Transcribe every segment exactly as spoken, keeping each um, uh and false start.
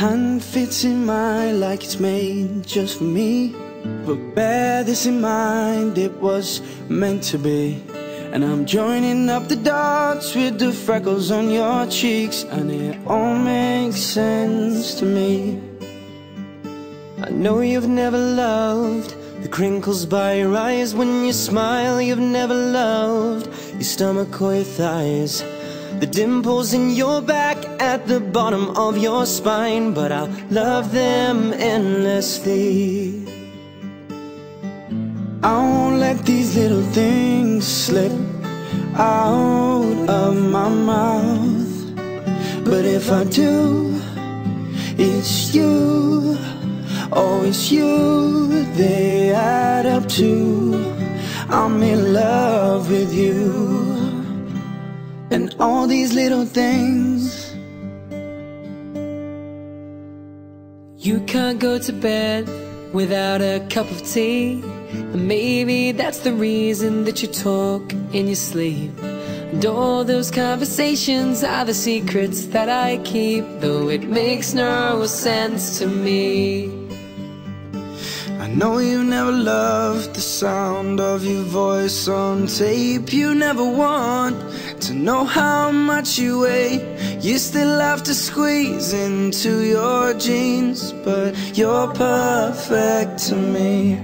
hand fits in mine like it's made just for me. But bear this in mind, it was meant to be. And I'm joining up the dots with the freckles on your cheeks, and it all makes sense to me. I know you've never loved the crinkles by your eyes when you smile. You've never loved your stomach or your thighs, the dimples in your back at the bottom of your spine. But I'll love them endlessly. I won't let these little things slip out of my mouth. But if I do, it's you. Oh, it's you, they add up to I'm in love with you. And all these little things. You can't go to bed without a cup of tea, and maybe that's the reason that you talk in your sleep. And all those conversations are the secrets that I keep, though it makes no sense to me. I know you never loved the sound of your voice on tape. You never want to know how much you weigh. You still have to squeeze into your jeans, but you're perfect to me.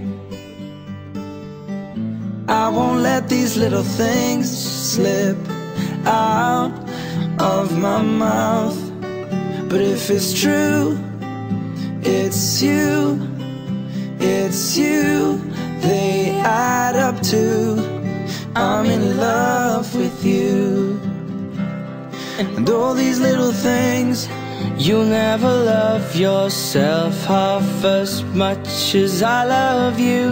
I won't let these little things slip out of my mouth. But if it's true, it's you. It's you, they add up to I'm in love with you. And all these little things. You'll never love yourself half as much as I love you.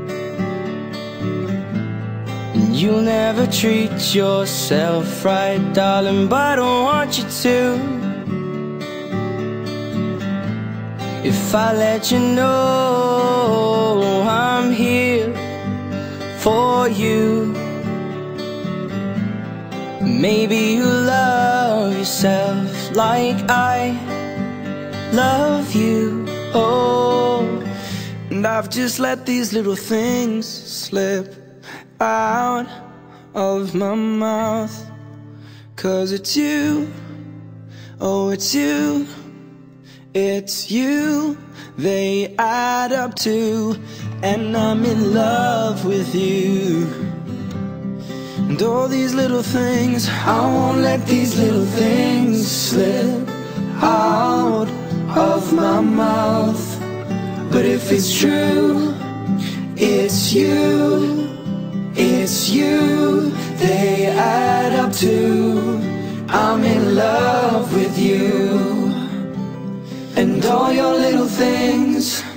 And you'll never treat yourself right, darling, but I don't want you to. If I let you know I'm here for you, maybe you love yourself like I love you. Oh, and I've just let these little things slip out of my mouth. 'Cause it's you, oh it's you. It's you, they add up to, and I'm in love with you. And all these little things, I won't let these little things slip out of my mouth. But if it's true, it's you, it's you, they add up to I'm in love with you. And all your little things.